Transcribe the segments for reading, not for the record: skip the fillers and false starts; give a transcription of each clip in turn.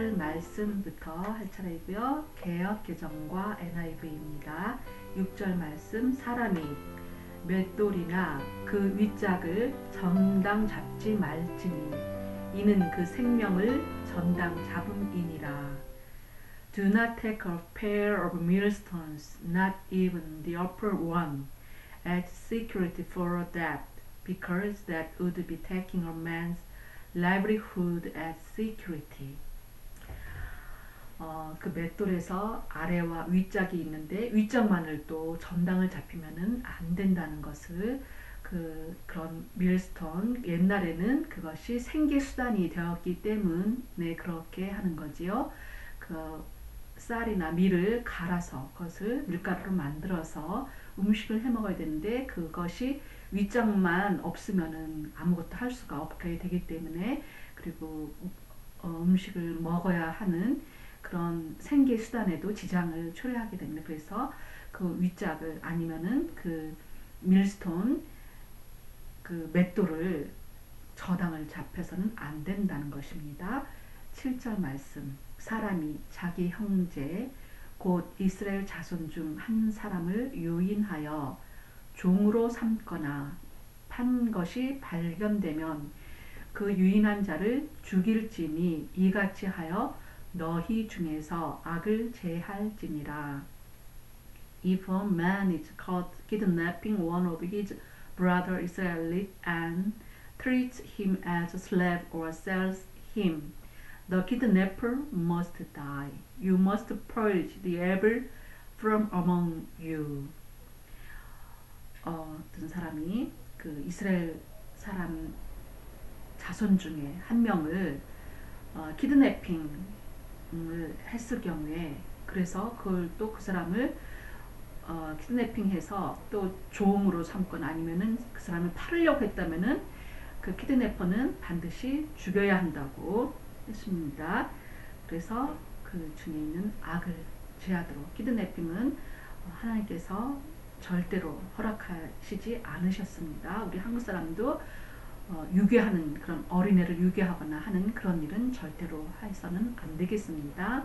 6절 말씀부터 할 차례이고요. 개역 개정과 NIV입니다. 6절 말씀, 사람이 맷돌이나 그 윗짝을 전당 잡지 말지니 이는 그 생명을 전당 잡음이니라. Do not take a pair of millstones, not even the upper one, as security for a debt, because that would be taking a man's livelihood as security. 그 맷돌에서 아래와 윗짝이 있는데 윗짝만을 또 전당을 잡히면은 안 된다는 것을 그런 밀스톤, 옛날에는 그것이 생계 수단이 되었기 때문에 그렇게 하는 거지요. 그 쌀이나 밀을 갈아서 그것을 밀가루로 만들어서 음식을 해 먹어야 되는데 그것이 윗장만 없으면은 아무것도 할 수가 없게 되기 때문에, 그리고 음식을 먹어야 하는 그런 생계 수단에도 지장을 초래하게 됩니다. 그래서 그 윗짝을 아니면은 그 밀스톤, 그 맷돌을 저당을 잡혀서는 안 된다는 것입니다. 7절 말씀, 사람이 자기 형제 곧 이스라엘 자손 중 한 사람을 유인하여 종으로 삼거나 판 것이 발견되면 그 유인한 자를 죽일지니 이같이 하여 너희 중에서 악을 제할지니라. If a man is caught kidnapping one of his brother Israelites and treats him as a slave or sells him, the kidnapper must die. You must purge the evil from among you. 어떤 사람이 그 이스라엘 사람 자손 중에 한 명을 키드내핑을 했을 경우에, 그래서 그걸 또 그 사람을 키드내핑해서 또 종으로 삼거나 아니면은 그 사람을 팔으려고 했다면은 그 키드내퍼는 반드시 죽여야 한다고 했습니다. 그래서 그 중에 있는 악을 제하도록, 키드내핑은 하나님께서 절대로 허락하시지 않으셨습니다. 우리 한국 사람도 유괴하는, 그런 어린애를 유괴하거나 하는 그런 일은 절대로 해서는 안 되겠습니다.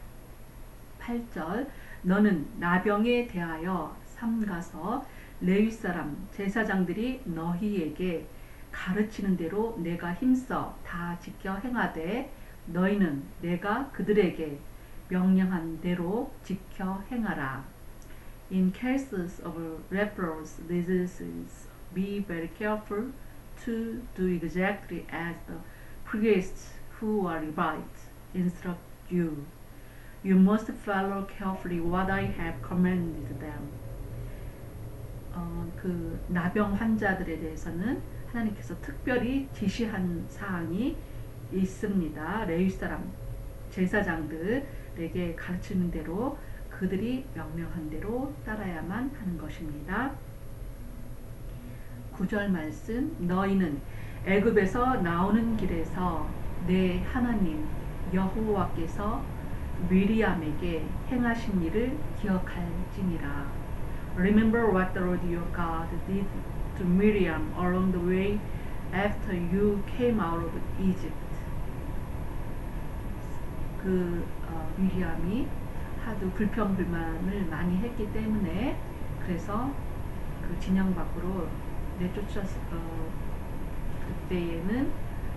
8절, 너는 나병에 대하여 삼가서 레위 사람 제사장들이 너희에게 가르치는 대로 내가 힘써 다 지켜 행하되 너희는 내가 그들에게 명령한 대로 지켜 행하라. In cases of leprous diseases, be very careful to do exactly as the priests who are Levites instruct you. You must follow carefully what I have commanded them. 그 나병 환자들에 대해서는 하나님께서 특별히 지시한 사항이 있습니다. 레위 사람 제사장들에게 가르치는 대로 그들이 명령한 대로 따라야만 하는 것입니다. 9절 말씀, 너희는 애굽에서 나오는 길에서 내 하나님 여호와께서 미리암에게 행하신 일을 기억할지니라. Remember what the Lord your God did to Miriam along the way after you came out of Egypt. 미리암이 하도 불평불만을 많이 했기 때문에 그래서 그 진영 밖으로 내쫓았을 그때에는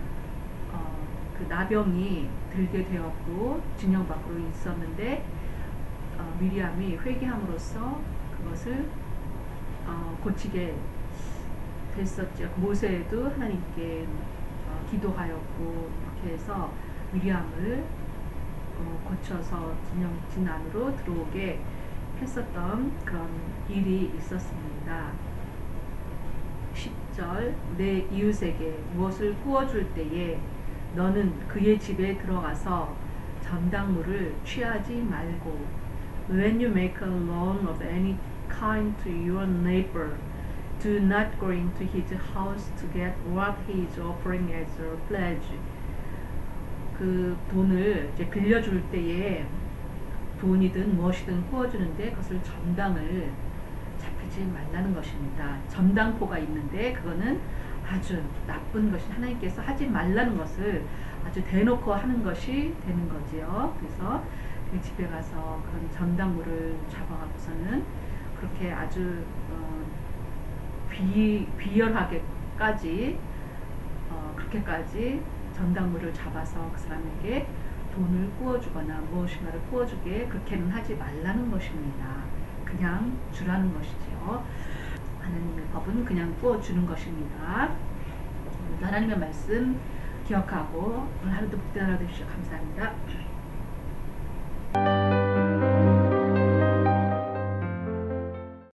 그 나병이 들게 되었고 진영 밖으로 있었는데 미리암이 회개함으로써 그것을 고치게 됐었죠. 모세도 하나님께 기도하였고 이렇게 해서 미리암을 고쳐서 진 안으로 들어오게 했었던 그런 일이 있었습니다. 10절, 내 이웃에게 무엇을 구워줄 때에 너는 그의 집에 들어가서 전당물을 취하지 말고, When you make a loan of any kind to your neighbor, do not go into his house to get what he is offering as a pledge. 그 돈을 이제 빌려줄 때에 돈이든 무엇이든 구워주는데 그것을 전당을 잡히지 말라는 것입니다. 전당포가 있는데 그거는 아주 나쁜 것이 하나님께서 하지 말라는 것을 아주 대놓고 하는 것이 되는 거지요. 그래서 그 집에 가서 그런 전당물을 잡아갖고서는 그렇게 아주 비열하게까지 그렇게까지 전당물을 잡아서 그 사람에게 돈을 꾸어주거나 무엇인가를 꾸어주게 그렇게는 하지 말라는 것입니다. 그냥 주라는 것이지요. 하나님의 법은 그냥 꾸어주는 것입니다. 오늘도 하나님의 말씀 기억하고 오늘 하루도 복된 하루 되시오. 감사합니다.